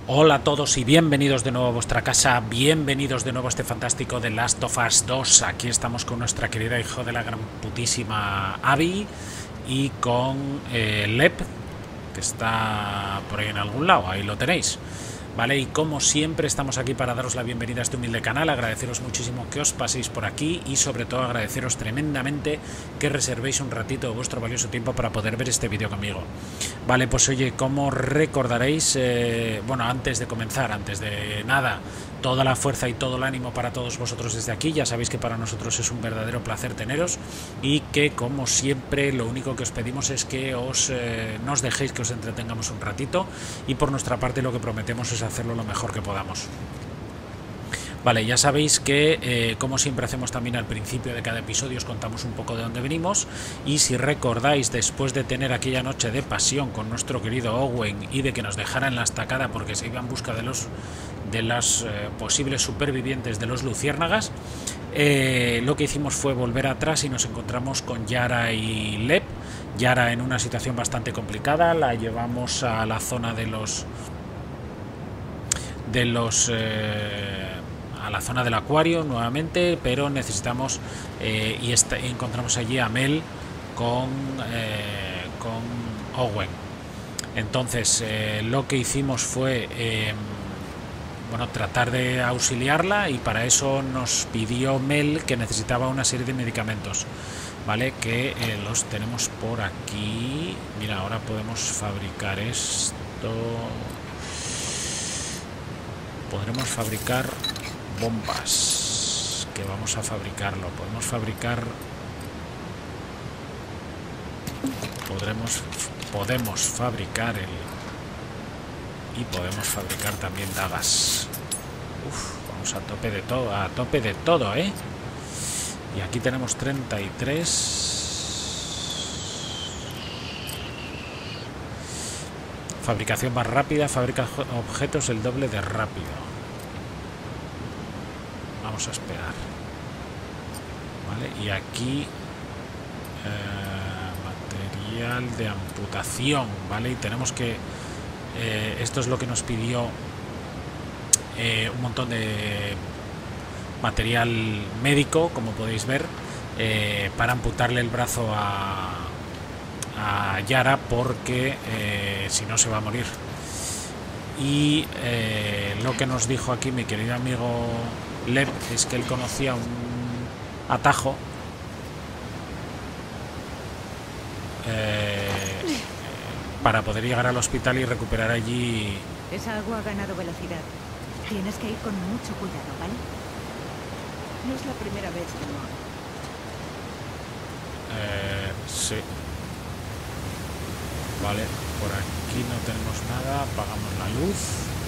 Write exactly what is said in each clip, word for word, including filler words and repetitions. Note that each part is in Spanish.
Hola a todos y bienvenidos de nuevo a vuestra casa, bienvenidos de nuevo a este fantástico The Last of Us dos. Aquí estamos con nuestra querida hijo de la gran putísima Abby y con eh, Lep, que está por ahí en algún lado, ahí lo tenéis. Vale, y como siempre estamos aquí para daros la bienvenida a este humilde canal, agradeceros muchísimo que os paséis por aquí y sobre todo agradeceros tremendamente que reservéis un ratito de vuestro valioso tiempo para poder ver este vídeo conmigo. Vale, pues oye, como recordaréis, eh, bueno, antes de comenzar, antes de nada, toda la fuerza y todo el ánimo para todos vosotros desde aquí. Ya sabéis que para nosotros es un verdadero placer teneros y que, como siempre, lo único que os pedimos es que os eh, nos dejéis que os entretengamos un ratito, y por nuestra parte lo que prometemos es hacerlo lo mejor que podamos. Vale, ya sabéis que, eh, como siempre hacemos también al principio de cada episodio, os contamos un poco de dónde venimos, y si recordáis, después de tener aquella noche de pasión con nuestro querido Owen y de que nos dejara en la estacada porque se iba en busca de los de las eh, posibles supervivientes de los luciérnagas, eh, lo que hicimos fue volver atrás y nos encontramos con Yara y Lep. Yara en una situación bastante complicada, la llevamos a la zona de los de los eh, a la zona del acuario nuevamente, pero necesitamos eh, y está, encontramos allí a Mel con eh, con Owen. Entonces eh, lo que hicimos fue eh, bueno, tratar de auxiliarla, y para eso nos pidió Mel que necesitaba una serie de medicamentos, vale, que eh, los tenemos por aquí. Mira, ahora podemos fabricar esto. Podremos fabricar bombas, que vamos a fabricarlo. Podemos fabricar podremos podemos fabricar el y podemos fabricar también dagas. Uf, vamos a tope de todo, a tope de todo, ¿eh? Y aquí tenemos treinta y tres. Fabricación más rápida, fabrica objetos el doble de rápido. Vamos a esperar. Vale, y aquí eh, material de amputación, ¿vale? Y tenemos que eh, esto es lo que nos pidió, eh, un montón de material médico, como podéis ver, eh, para amputarle el brazo a a Yara, porque eh, si no se va a morir. Y eh, lo que nos dijo aquí mi querido amigo Lep es que él conocía un atajo eh, para poder llegar al hospital y recuperar allí. Esa agua ha ganado velocidad. Tienes que ir con mucho cuidado, ¿vale? No es la primera vez que lo hago. Eh, sí. Vale, por aquí no tenemos nada, apagamos la luz.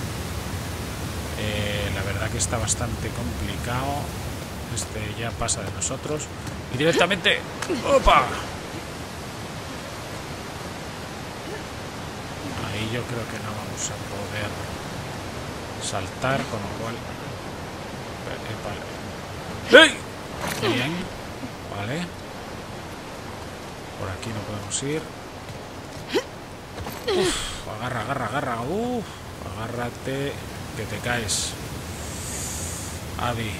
Eh, la verdad que está bastante complicado. Este ya pasa de nosotros. Y directamente... ¡Opa! Ahí yo creo que no vamos a poder saltar, con lo cual... ¡Ey! Bien. Vale. Por aquí no podemos ir. Uf, agarra, agarra, agarra. Uf, agárrate, que te caes, Abby.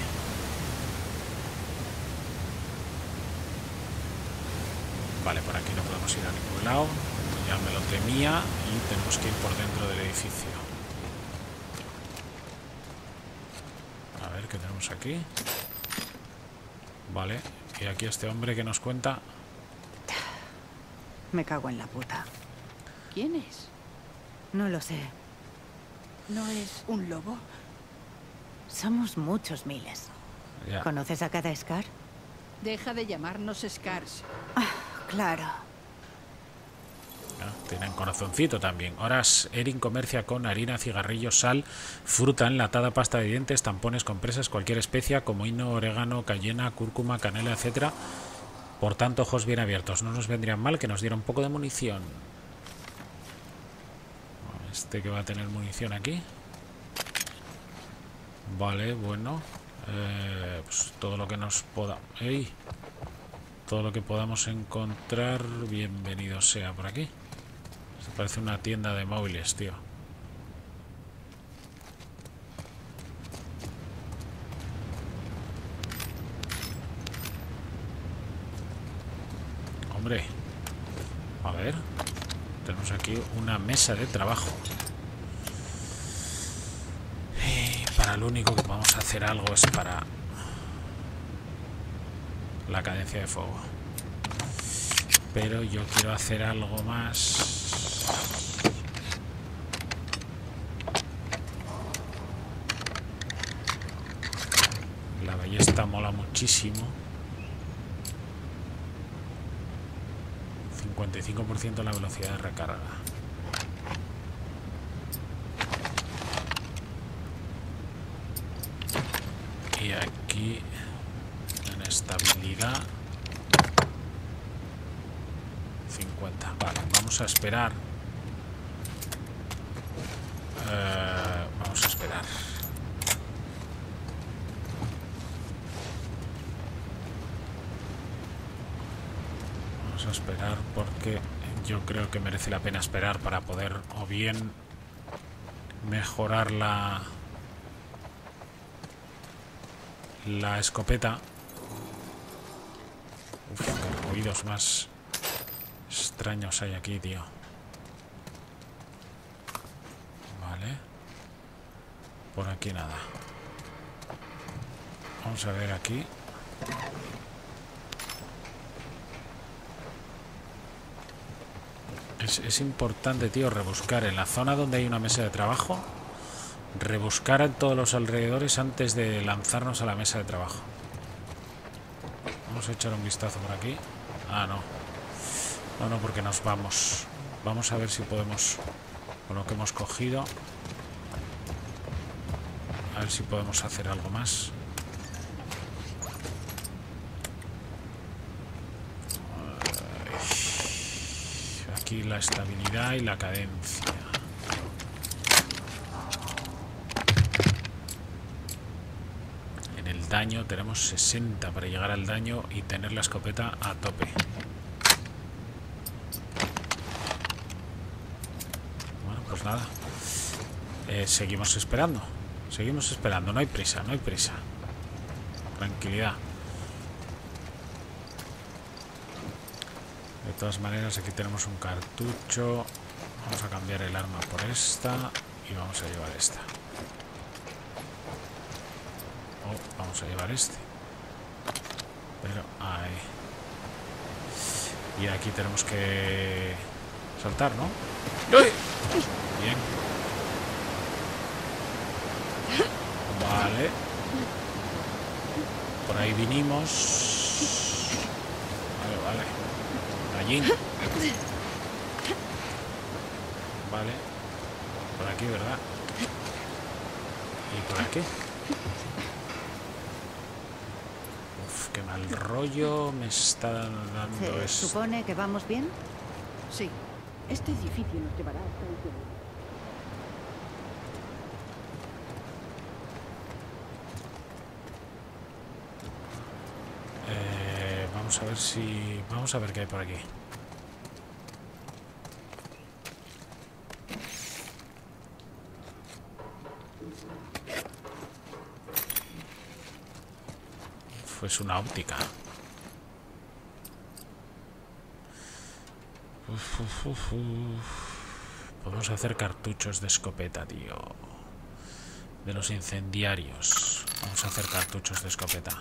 Vale, por aquí no podemos ir a ningún lado. Ya me lo temía, y tenemos que ir por dentro del edificio. A ver qué tenemos aquí. Vale, y aquí este hombre que nos cuenta. Me cago en la puta. ¿Quién es? No lo sé. ¿No es un lobo? Somos muchos miles. Ya. ¿Conoces a cada Scar? Deja de llamarnos Scars. Ah, claro. Ah, tienen corazoncito también. Horas Erin comercia con harina, cigarrillos, sal, fruta enlatada, pasta de dientes, tampones, compresas, cualquier especia como hino, orégano, cayena, cúrcuma, canela, etcétera. Por tanto, ojos bien abiertos. No nos vendrían mal que nos diera un poco de munición. Este que va a tener munición aquí. Vale, bueno. Eh, pues todo lo que nos poda... ¡Ey! Todo lo que podamos encontrar, bienvenido sea por aquí. Se parece una tienda de móviles, tío. aquí una mesa de trabajo. Y para lo único que podemos hacer algo es para la cadencia de fuego. Pero yo quiero hacer algo más. La ballesta mola muchísimo. cincuenta y cinco por ciento la velocidad de recarga. Y aquí en estabilidad cincuenta. Vale, vamos a esperar. Eh, vamos a esperar. Vamos a esperar porque yo creo que merece la pena esperar para poder o bien mejorar la la escopeta. Uf, qué ruidos más extraños hay aquí, tío. Vale. Por aquí nada. Vamos a ver aquí. Es, es importante, tío, rebuscar en la zona donde hay una mesa de trabajo. Rebuscar en todos los alrededores antes de lanzarnos a la mesa de trabajo. Vamos a echar un vistazo por aquí. Ah, no. No, no, porque nos vamos. Vamos a ver si podemos, con lo que hemos cogido, a ver si podemos hacer algo más. Aquí la estabilidad y la cadencia. En el daño tenemos sesenta para llegar al daño y tener la escopeta a tope. Bueno, pues nada. Eh, seguimos esperando. Seguimos esperando. No hay prisa, no hay prisa. Tranquilidad. De todas maneras, aquí tenemos un cartucho. Vamos a cambiar el arma por esta y vamos a llevar esta. Oh, vamos a llevar este. Pero ahí. Y aquí tenemos que saltar, ¿no? ¡Uy! Bien. Vale. Por ahí vinimos. Vale, vale. Allí. Vale. Por aquí, ¿verdad? Y por aquí. Uf, qué mal rollo me está dando ¿Se esto. supone que vamos bien? Sí. Este edificio nos llevará hasta el cielo. Eh, vamos a ver si... Vamos a ver qué hay por aquí. Pues una óptica. Uf, uf, uf, uf. Podemos hacer cartuchos de escopeta, tío. De los incendiarios. Vamos a hacer cartuchos de escopeta.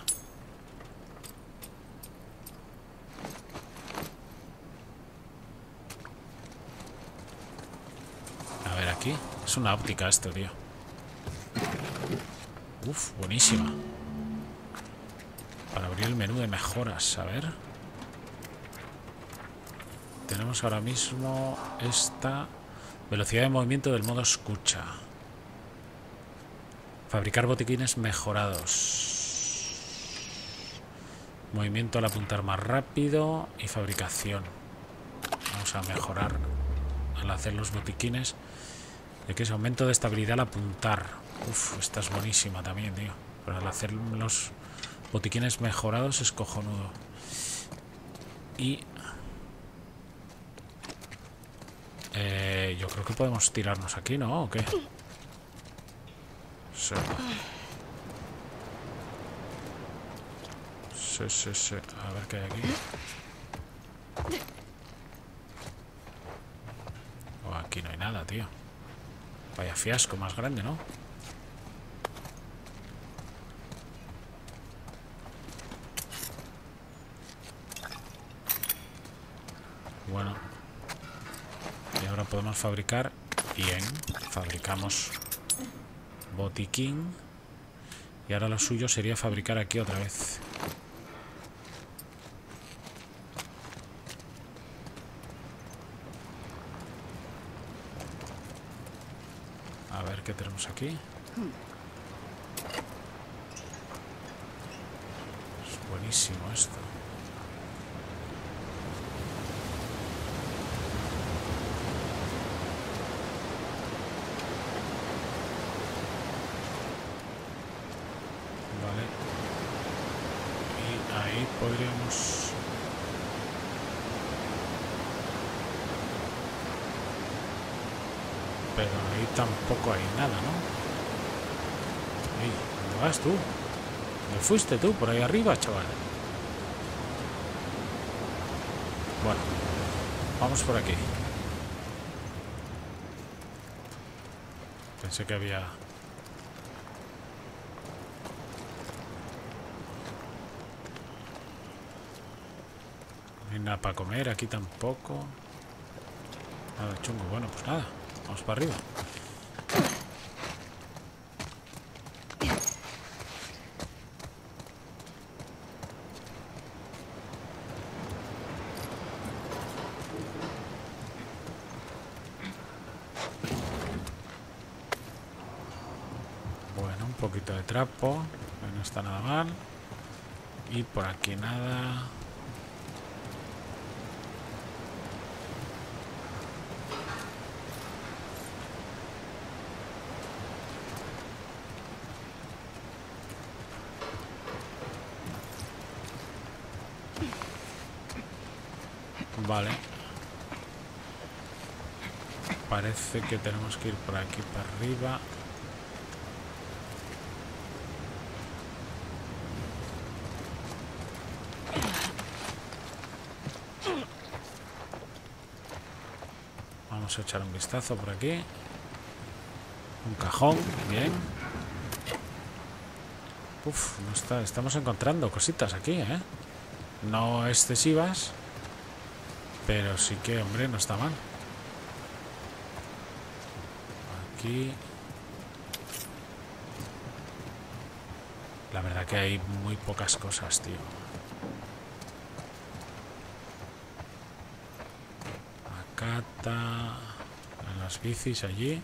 A ver aquí. Es una óptica esto, tío. Uf, buenísima. Para abrir el menú de mejoras, a ver. Tenemos ahora mismo esta velocidad de movimiento del modo escucha. Fabricar botiquines mejorados. Movimiento al apuntar más rápido y fabricación. Vamos a mejorar al hacer los botiquines. ¿De qué es? Aumento de estabilidad al apuntar. Uf, esta es buenísima también, tío. Pero al hacer los botiquines mejorados es cojonudo. Y eh, yo creo que podemos tirarnos aquí, ¿no? ¿O qué? Sí. Sí, sí, sí. A ver qué hay aquí. Aquí no hay nada, tío. Vaya fiasco más grande, ¿no? Bueno. Y ahora podemos fabricar. Bien. Fabricamos botiquín. Y ahora lo suyo sería fabricar aquí otra vez. A ver qué tenemos aquí. Es buenísimo esto. Vale. Y ahí podríamos... Pero ahí tampoco hay nada, ¿no? Ey, ¿dónde vas tú? ¿Dónde fuiste tú? Por ahí arriba, chaval. Bueno, vamos por aquí. Pensé que había... No hay nada para comer aquí tampoco. Nada chungo. Bueno, pues nada. Vamos para arriba. Bueno, un poquito de trapo. No está nada mal. Y por aquí nada. Vale. Parece que tenemos que ir por aquí para arriba. Vamos a echar un vistazo por aquí. Un cajón, bien. Uf, no está, estamos encontrando cositas aquí, ¿eh? No excesivas. Pero sí que, hombre, no está mal. Aquí. La verdad que hay muy pocas cosas, tío. Acá está. En las bicis allí.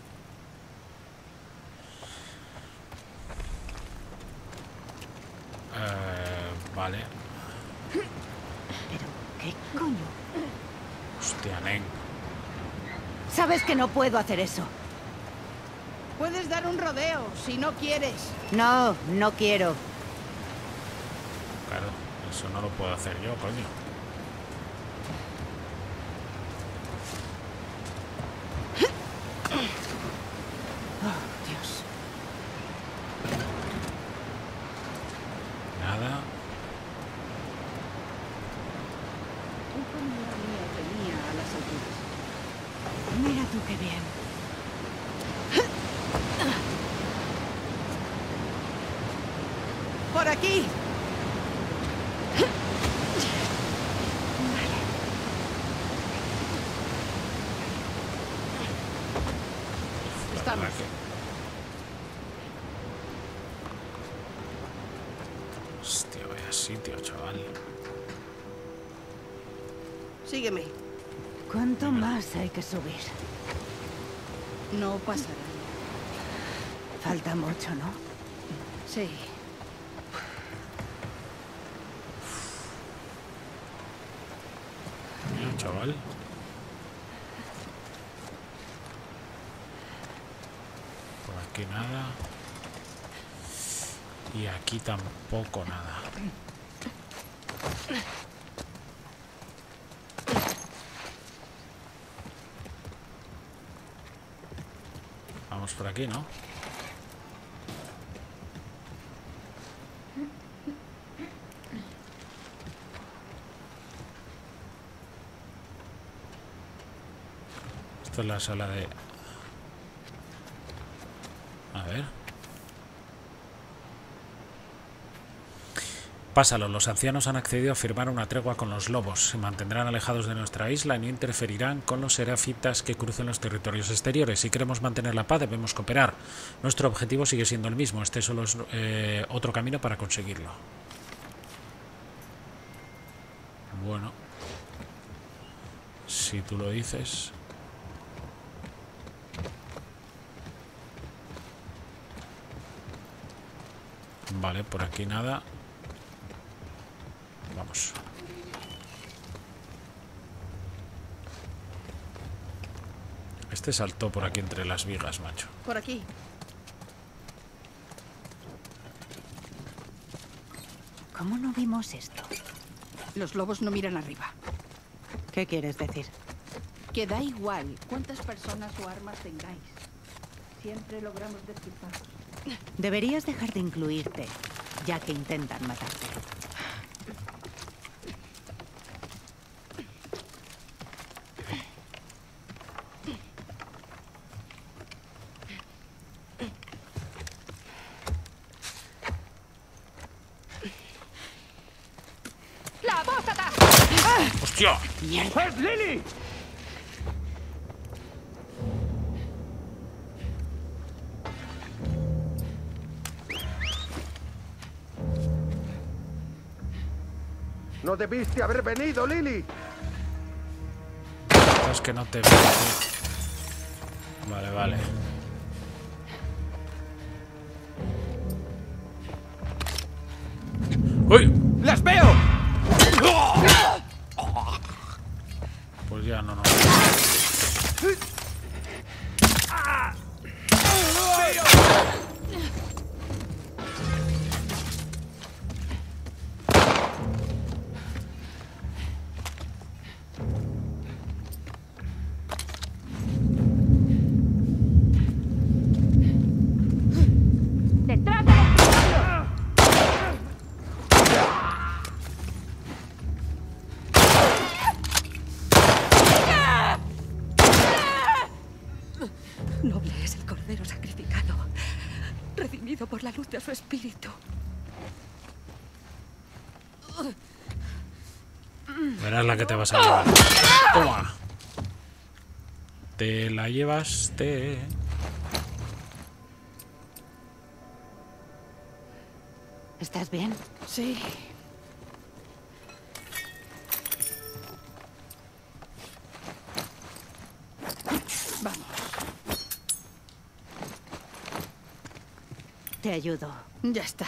Eh, vale. ¿Pero qué coño? Hostia, nen. Sabes que no puedo hacer eso. Puedes dar un rodeo si no quieres. No, no quiero. Claro, eso no lo puedo hacer yo, coño. Oh, Dios. Nada. Un familiar mío venía a las alturas. Mira tú qué bien. ¡Por aquí! La Estamos. verdad que- Hostia, vaya sitio, chaval. Sígueme. ¿Cuánto más hay que subir? No pasará. Falta mucho, ¿no? Sí. Mira, chaval. Por aquí nada. Y aquí tampoco nada. Vamos por aquí, ¿no? Esto es la sala de... A ver. Pásalo, los ancianos han accedido a firmar una tregua con los lobos. Se mantendrán alejados de nuestra isla y no interferirán con los serafitas que crucen los territorios exteriores. Si queremos mantener la paz, debemos cooperar. Nuestro objetivo sigue siendo el mismo. Este solo es eh, otro camino para conseguirlo. Bueno. Si tú lo dices... Vale, por aquí nada. Vamos. Este saltó por aquí entre las vigas, macho. Por aquí. ¿Cómo no vimos esto? Los lobos no miran arriba. ¿Qué quieres decir? Que da igual cuántas personas o armas tengáis. Siempre logramos despistarlos. Deberías dejar de incluirte, ya que intentan matarte. ¡La apóstata! ¡Hostia! ¡Mierda! ¡Es Lily! No debiste haber venido, Lily. Es que no te veo. Vale, vale. ¡Uy! ¡Las veo! Pues ya no, no. ¡Detrás del escritorio! Noble es el cordero sacrificado, redimido por la luz de su espíritu. Verás la que te vas a llevar. Toma. Te la llevaste. ¿Estás bien? Sí. Vamos. Te ayudo. Ya está.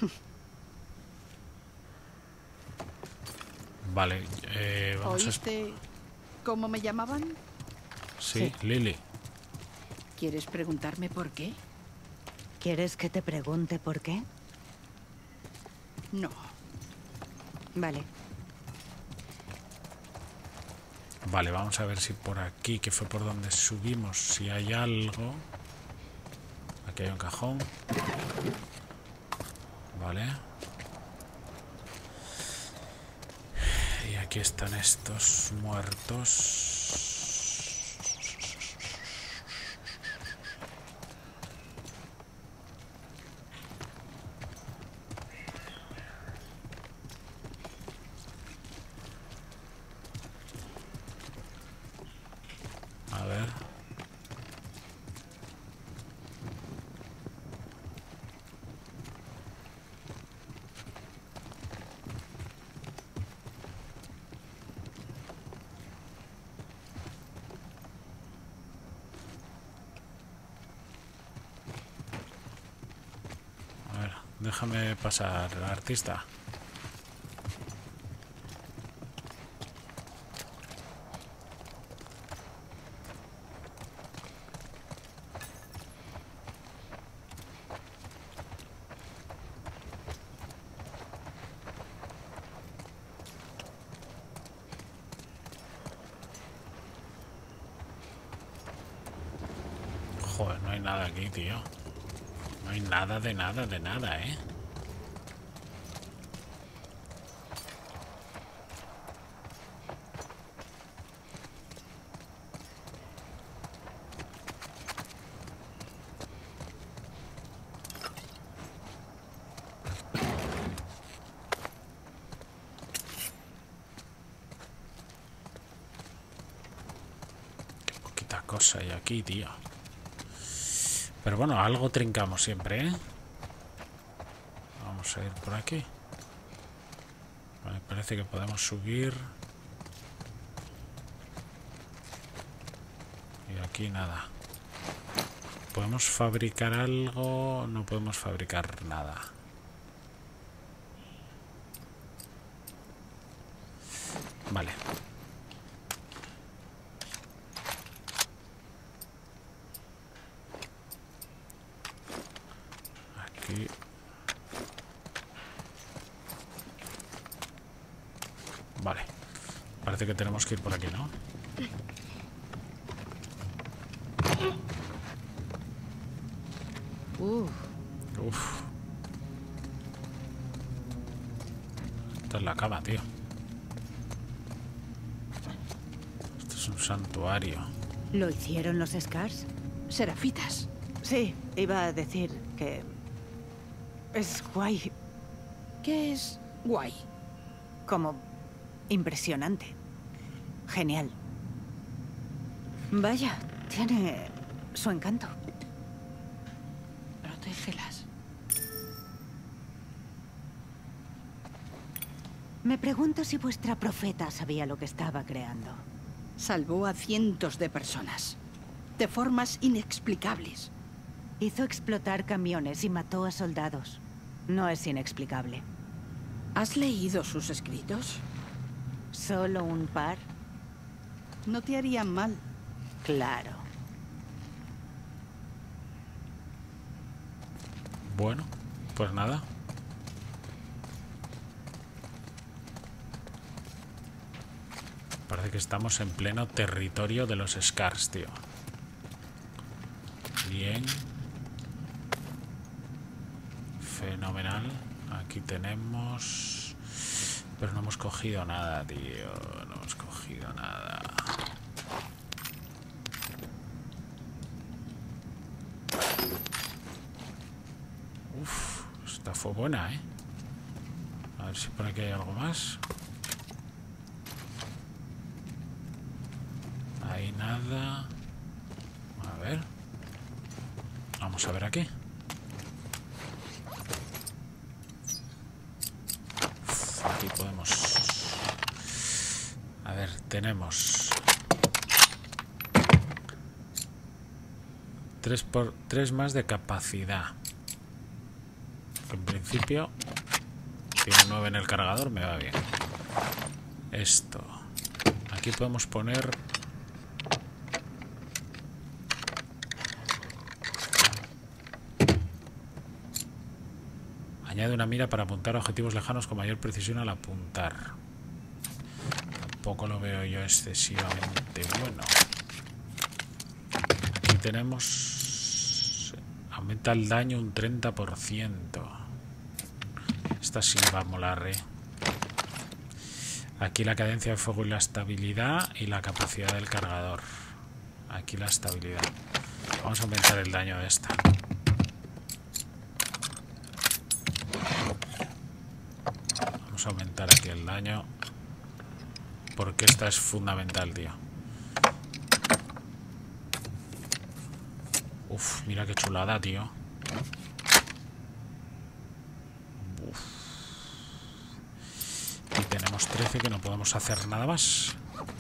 Vale, eh, vamos a... ¿Oíste cómo me llamaban? Sí, Sí. Lily. ¿Quieres preguntarme por qué? ¿Quieres que te pregunte por qué? No. Vale. Vale, vamos a ver si por aquí, que fue por donde subimos, si hay algo. Aquí hay un cajón. Vale. Y aquí están estos muertos. A ver. A ver, déjame pasar, artista. Joder, no hay nada aquí, tío. No hay nada de nada de nada, ¿eh? cosa hay aquí, tío. Pero bueno, algo trincamos siempre, ¿eh? Vamos a ir por aquí. Vale, parece que podemos subir. Y aquí nada. ¿Podemos fabricar algo? No podemos fabricar nada. Vale. Aquí. Vale. Parece que tenemos que ir por aquí, ¿no? Uh, Uf. Esta es la cama, tío. Esto es un santuario. ¿Lo hicieron los Scars? serafitas. Sí, iba a decir que... es guay, ¿Qué es guay? como impresionante. Genial. Vaya, tiene su encanto. Protégelas. Me pregunto si vuestra profeta sabía lo que estaba creando. Salvó a cientos de personas. De formas inexplicables. Hizo explotar camiones y mató a soldados. No es inexplicable. ¿Has leído sus escritos? ¿Solo un par? No te harían mal. Claro. Bueno, pues nada. Parece que estamos en pleno territorio de los Scars, tío. Bien. Fenomenal. Aquí tenemos... Pero no hemos cogido nada, tío. No hemos cogido nada. Uf, esta fue buena, ¿eh? A ver si por aquí hay algo más. Ahí nada. A ver. Vamos a ver aquí. Uf, aquí podemos... A ver, tenemos... Tres, por... Tres más de capacidad. Que en principio... Tiene nueve en el cargador, me va bien. Esto. Aquí podemos poner... Añade una mira para apuntar a objetivos lejanos con mayor precisión al apuntar. Tampoco lo veo yo excesivamente bueno. Aquí tenemos... Aumenta el daño un treinta por ciento. Esta sí va a molar, ¿eh? Aquí la cadencia de fuego y la estabilidad y la capacidad del cargador. Aquí la estabilidad. Vamos a aumentar el daño de esta. Vamos a aumentar aquí el daño. Porque esta es fundamental, tío. Uf, mira qué chulada, tío. Uf. Y tenemos trece que no podemos hacer nada más.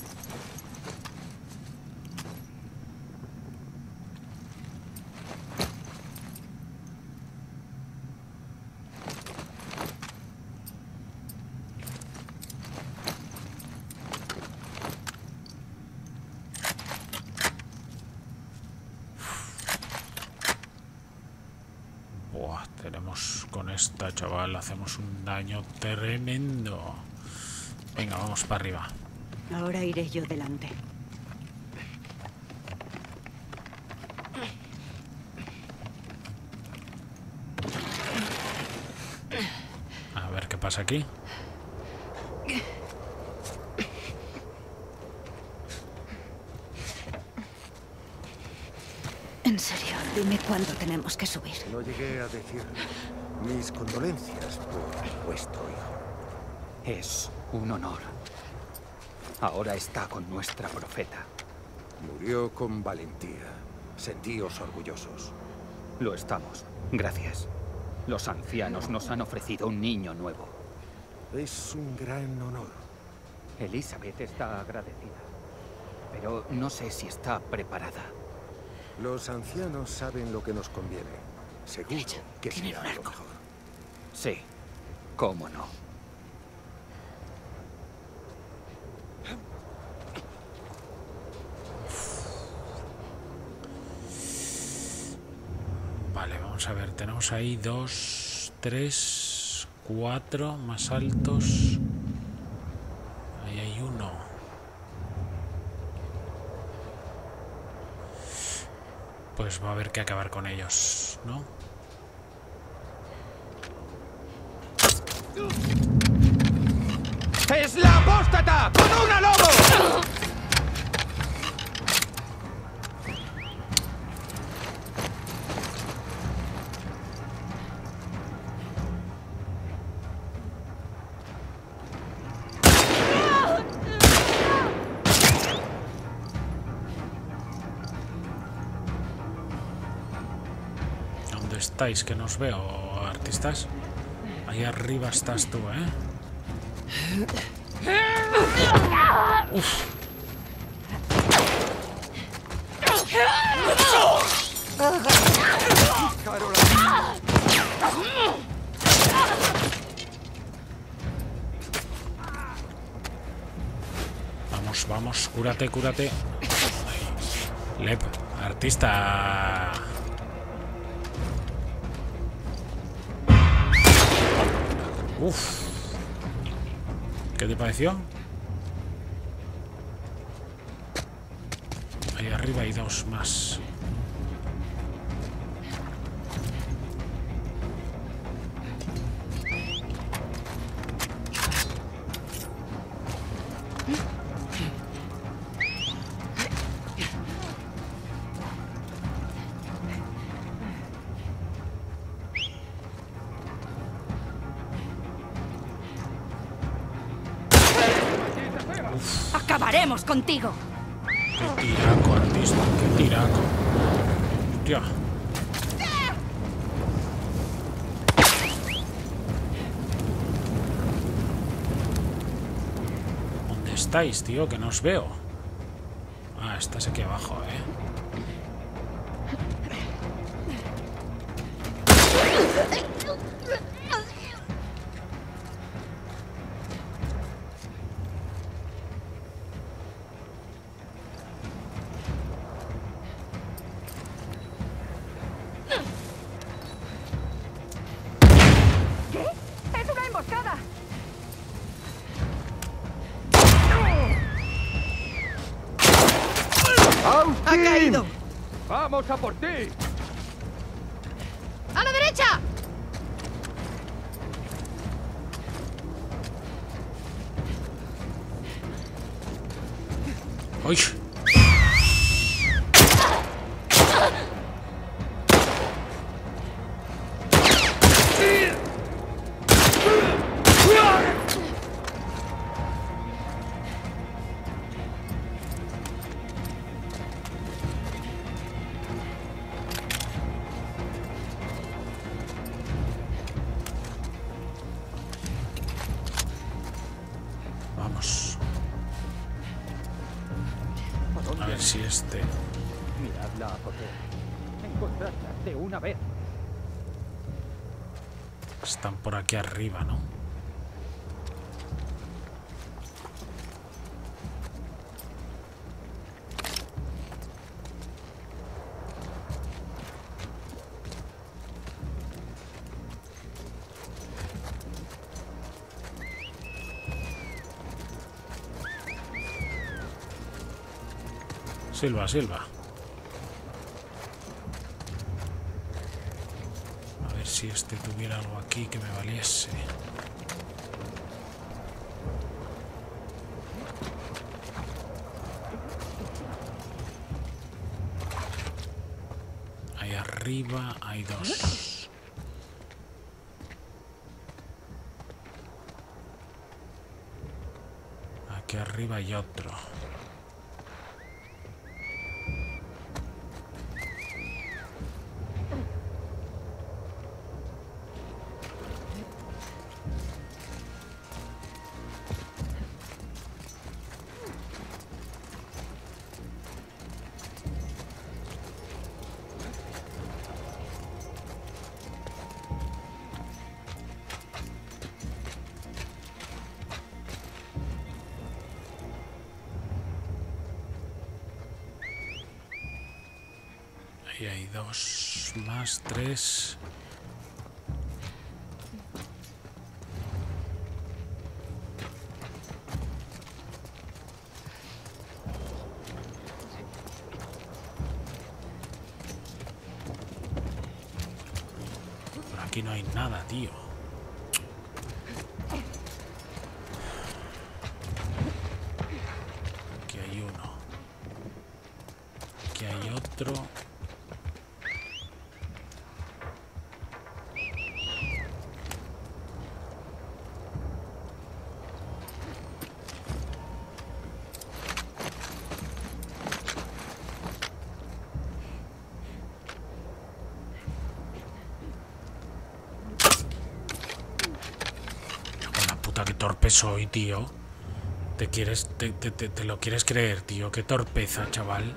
Buah, tenemos con esta, chaval, hacemos un daño tremendo. Venga, vamos para arriba. Ahora iré yo delante. A ver qué pasa aquí. En serio, dime cuándo tenemos que subir. No llegué a decir mis condolencias por vuestro hijo. Es un honor. Ahora está con nuestra profeta. Murió con valentía. Sentíos orgullosos. Lo estamos. Gracias. Los ancianos nos han ofrecido un niño nuevo. Es un gran honor. Elizabeth está agradecida, pero no sé si está preparada. Los ancianos saben lo que nos conviene. Seguro que será lo mejor. Sí, cómo no. Vale, vamos a ver. Tenemos ahí dos, tres, cuatro más altos. Ahí hay uno. Pues va a haber que acabar con ellos, ¿no? ¡Es la apóstata! ¡Con una lobo! ¿Dónde estáis? Que nos veo, artistas. Ahí arriba estás tú, ¿eh? Uf. Vamos, vamos, cúrate, cúrate. Ahí. Lep, artista. Uf. ¿Qué te pareció? Ahí arriba hay dos más. ¡Acabaremos contigo! Qué tiraco, artista, qué tiraco. Hostia. ¿Dónde estáis, tío? Que no os veo. Ah, estás aquí abajo, eh. ¡Ha caído! ¡Vamos a por ti! ¡A la derecha! ¡Uy! Vamos. A ver si este... Mirad la azotea. Encontradla de una vez. Están por aquí arriba, ¿no? Silva, Silva. A ver si este tuviera algo aquí que me valiese. Ahí arriba hay dos. Aquí arriba hay otro. Y hay dos más, tres. Por aquí no hay nada, tío. Aquí hay uno. Aquí hay otro. Qué torpe soy, tío. Te quieres, te, te, te, te lo quieres creer, tío. Qué torpeza, chaval.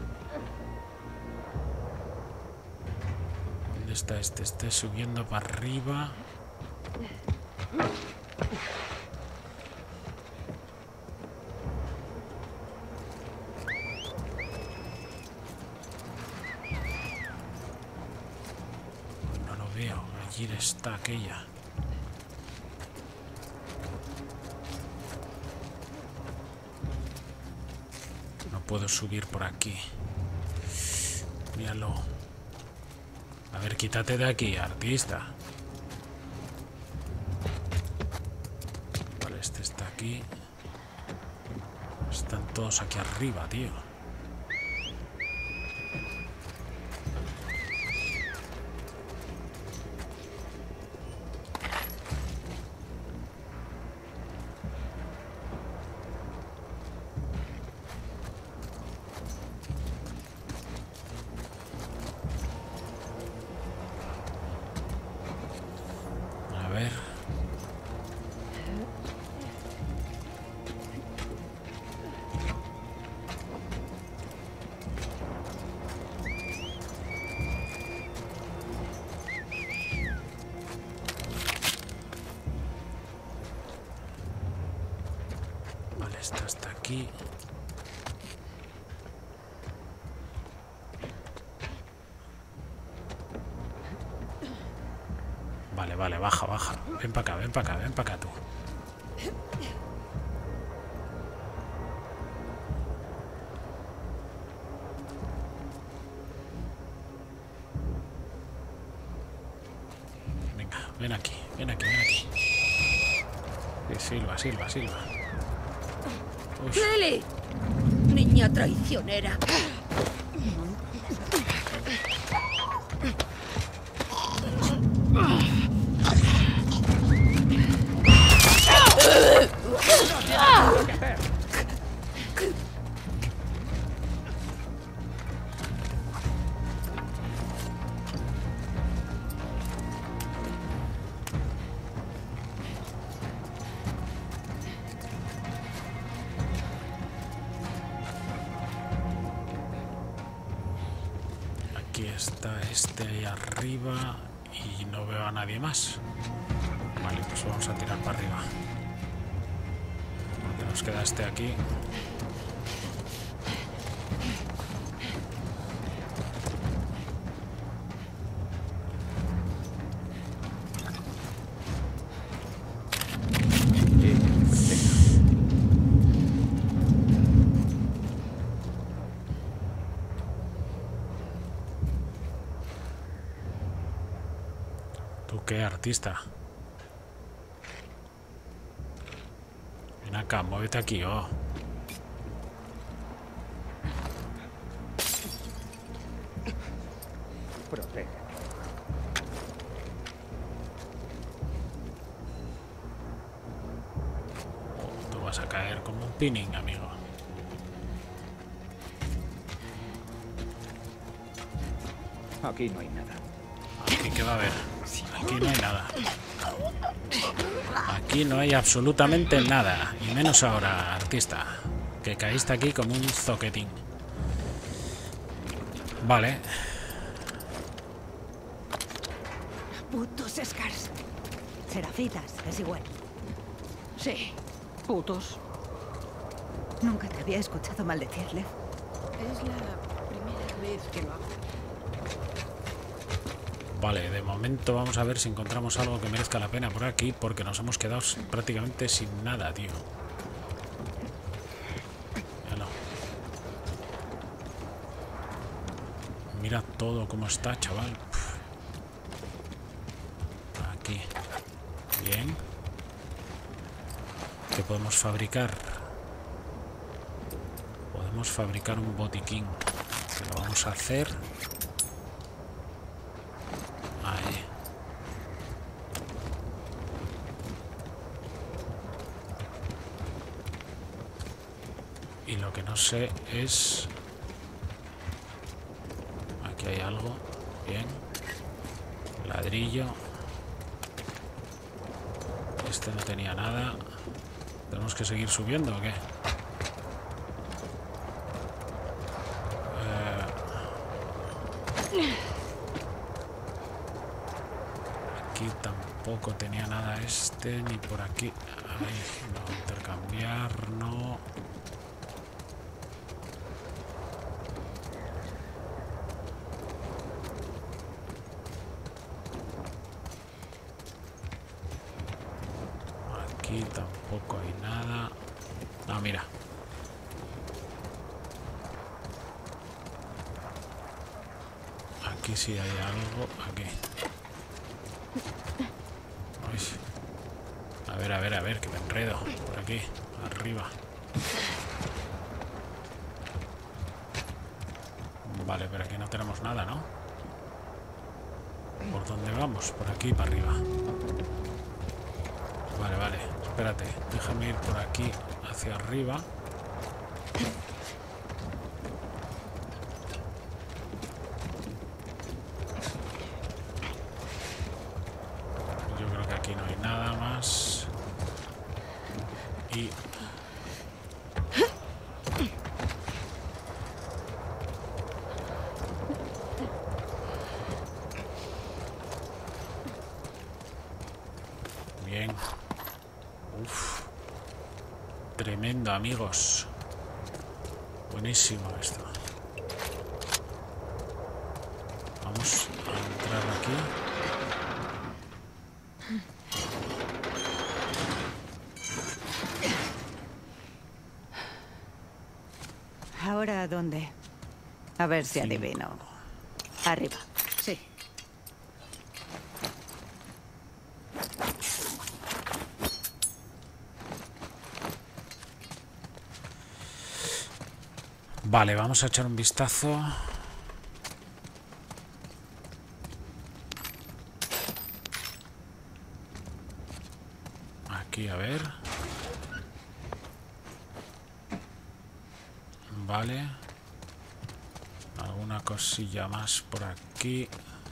¿Dónde está este? Este subiendo para arriba. No lo veo. Allí está aquella. Puedo subir por aquí. Míralo. A ver, quítate de aquí, artista. Vale, este está aquí. Están todos aquí arriba, tío. Está hasta aquí. Vale, vale, baja, baja. Ven para acá, ven para acá, ven para acá tú. Venga, ven aquí, ven aquí, ven aquí. Sí, silba, silba, silba. ¡Lily! Niña traicionera. Aquí está este ahí arriba y no veo a nadie más. Vale, pues vamos a tirar para arriba. Porque nos queda este aquí. ¿Qué artista? Ven acá, muévete aquí, oh. Protege. Oh, tú vas a caer como un pinning, amigo. Aquí no hay nada. Aquí qué va a haber. Aquí no hay nada. Aquí no hay absolutamente nada. Y menos ahora, artista. Que caíste aquí como un zoquetín. Vale. Putos Scars. Serafitas, es igual. Sí, putos. Nunca te había escuchado maldecirle. Es la primera vez que lo hago. Vale, de momento vamos a ver si encontramos algo que merezca la pena por aquí, porque nos hemos quedado prácticamente sin nada, tío. Míralo. Mira todo cómo está, chaval. Aquí. Bien. ¿Qué podemos fabricar? Podemos fabricar un botiquín. Que lo vamos a hacer. Ahí. Y lo que no sé es... Aquí hay algo. Bien. Ladrillo. Este no tenía nada. ¿Tenemos que seguir subiendo o qué? Aquí tampoco tenía nada este, ni por aquí. Ay, no, intercambiar, no. Aquí tampoco hay nada. Ah, mira. Aquí sí hay algo. Aquí. A ver, a ver, a ver, que me enredo. Por aquí, arriba. Vale, pero aquí no tenemos nada, ¿no? ¿Por dónde vamos? Por aquí, para arriba. Vale, vale. Espérate, déjame ir por aquí, hacia arriba. Yo creo que aquí no hay nada más. Y... Bien. Uf. Tremendo, amigos. Buenísimo esto. Vamos a entrar aquí. ¿Ahora a dónde? A ver si Cinco. adivino. Arriba. Sí. Vale, vamos a echar un vistazo. Aquí, a ver. Vale. Alguna cosilla más por aquí.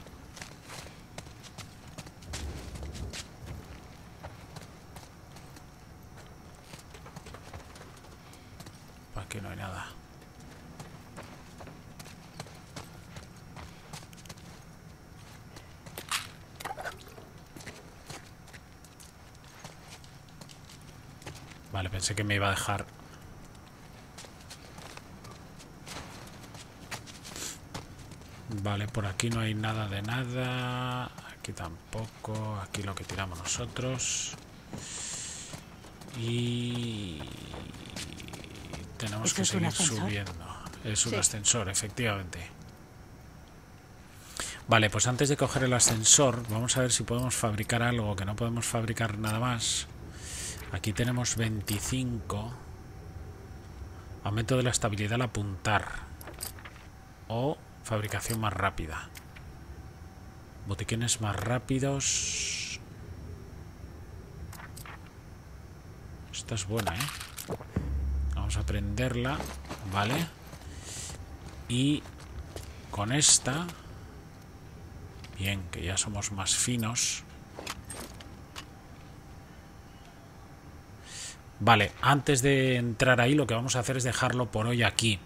Aquí no hay nada. Vale, pensé que me iba a dejar. Vale, por aquí no hay nada de nada. Aquí tampoco. Aquí lo que tiramos nosotros. Y... tenemos que ¿Esto es un seguir ascensor? subiendo. Es un Sí. ascensor, efectivamente. Vale, pues antes de coger el ascensor, vamos a ver si podemos fabricar algo, que no podemos fabricar nada más. Aquí tenemos veinticinco. Aumento de la estabilidad al apuntar. O fabricación más rápida. Botiquines más rápidos. Esta es buena, ¿eh? Vamos a prenderla. Vale. Y con esta... Bien, que ya somos más finos. Vale, antes de entrar ahí lo que vamos a hacer es dejarlo por hoy aquí.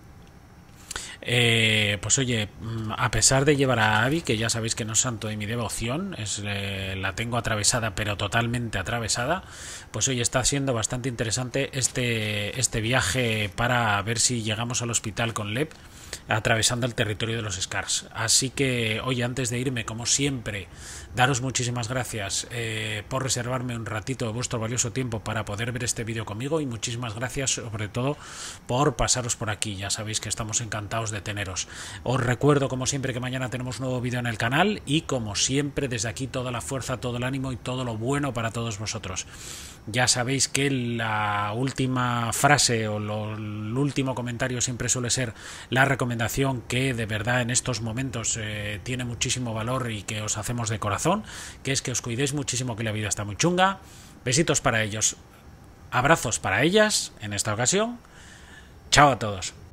Eh, pues oye, a pesar de llevar a Abby, que ya sabéis que no es santo de mi devoción, es, eh, la tengo atravesada, pero totalmente atravesada, pues oye, está siendo bastante interesante este, este viaje para ver si llegamos al hospital con Lep. atravesando el territorio de los Scars. Así que, oye, antes de irme, como siempre, daros muchísimas gracias eh, por reservarme un ratito de vuestro valioso tiempo para poder ver este vídeo conmigo, y muchísimas gracias sobre todo por pasaros por aquí. Ya sabéis que estamos encantados de teneros. Os recuerdo, como siempre, que mañana tenemos nuevo vídeo en el canal, y como siempre, desde aquí toda la fuerza, todo el ánimo y todo lo bueno para todos vosotros. Ya sabéis que la última frase o lo, el último comentario siempre suele ser la recomendación que de verdad en estos momentos eh, tiene muchísimo valor y que os hacemos de corazón, que es que os cuidéis muchísimo, que la vida está muy chunga. Besitos para ellos, abrazos para ellas en esta ocasión. Chao a todos.